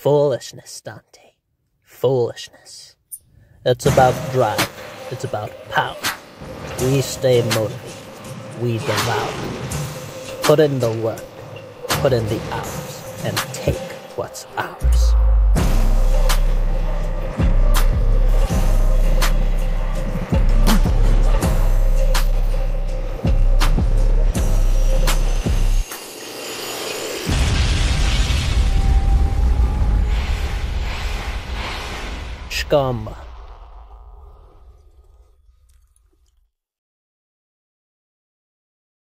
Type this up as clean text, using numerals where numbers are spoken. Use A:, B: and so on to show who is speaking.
A: Foolishness, Dante. Foolishness. It's about drive. It's about power. We stay motivated. We devour. Put in the work. Put in the hours. And take what's ours. Scamba.